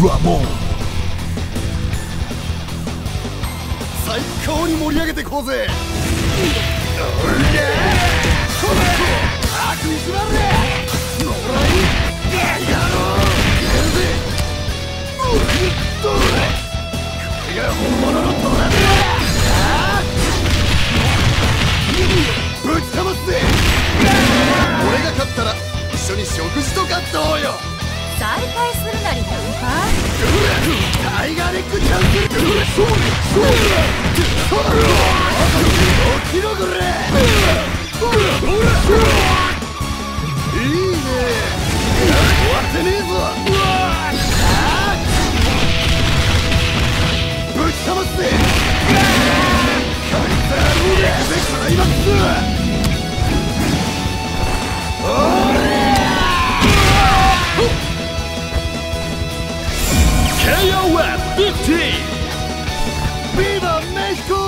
ラモン。 最高に盛り上げてこうぜ。悪意しまれ野良い野郎やるぜ。これが本物のトラブルだ。ぶちかますぜ。俺が勝ったら一緒に食事とかどうよ。 再開するなりナンパ。 タイガーレッグチャンス。起きろこれ。いいね。終わってねえぞ。ぶちかますぜ。こいつらのレクでクライマックス。おれKOF 15 Viva Mexico!